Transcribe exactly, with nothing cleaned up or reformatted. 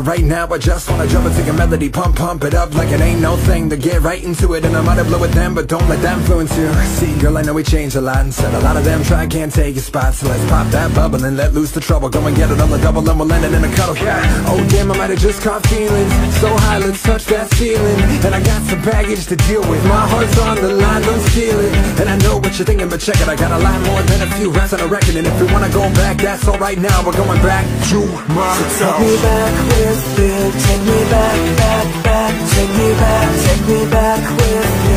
But right now I just wanna jump and take a melody, pump, pump it up like it ain't no thing. To get right into it, and I might have blow it then, but don't let that influence you. See, girl, I know we changed a lot, and said a lot of them try, can't take your spot. So let's pop that bubble and let loose the trouble. Go and get it on the double, and we'll land it in a cuddle. Yeah. Oh damn, I might have just caught feelings so high, let's touch that ceiling. And I got some baggage to deal with, my heart's on the line, don't steal it. And I know what you're thinking, but check it, I got a lot more than a few reps on a record. And if we wanna go back, that's alright now, we're going back to my So take me back with you, take me back, back, back. Take me back, take me back with you.